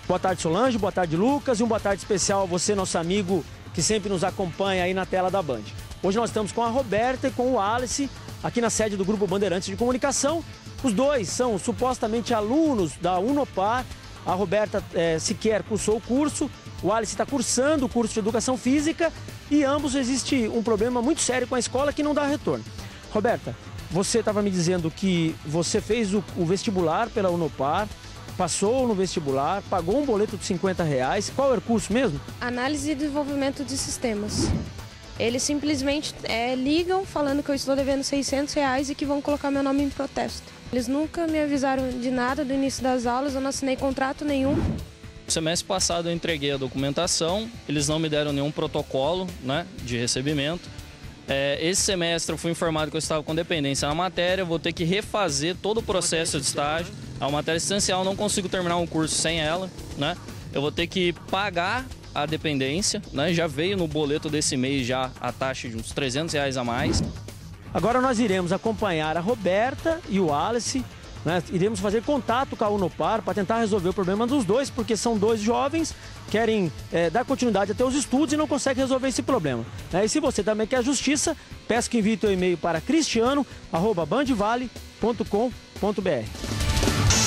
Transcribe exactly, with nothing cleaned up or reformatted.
Boa tarde, Solange, boa tarde, Lucas, e um boa tarde especial a você, nosso amigo, que sempre nos acompanha aí na tela da Band. Hoje nós estamos com a Roberta e com o Alice, aqui na sede do Grupo Bandeirantes de Comunicação. Os dois são supostamente alunos da Unopar. A Roberta é, sequer cursou o curso, o Alice está cursando o curso de Educação Física e ambos existe um problema muito sério com a escola que não dá retorno. Roberta, você estava me dizendo que você fez o, o vestibular pela Unopar, passou no vestibular, pagou um boleto de cinquenta reais. Qual era o curso mesmo? Análise e desenvolvimento de sistemas. Eles simplesmente é, ligam falando que eu estou devendo seiscentos reais e que vão colocar meu nome em protesto. Eles nunca me avisaram de nada do início das aulas, eu não assinei contrato nenhum. No semestre passado eu entreguei a documentação, eles não me deram nenhum protocolo, né, de recebimento. É, esse semestre eu fui informado que eu estava com dependência na matéria, vou ter que refazer todo o processo de estágio. É uma matéria essencial, não consigo terminar um curso sem ela, né? Eu vou ter que pagar a dependência, né? Já veio no boleto desse mês já a taxa de uns trezentos reais a mais. Agora nós iremos acompanhar a Roberta e o Alice, né? Iremos fazer contato com a Unopar para tentar resolver o problema dos dois, porque são dois jovens, querem é, dar continuidade até os estudos e não conseguem resolver esse problema. É, e se você também quer justiça, peço que envie seu e-mail para cristiano arroba bandvale ponto com ponto br.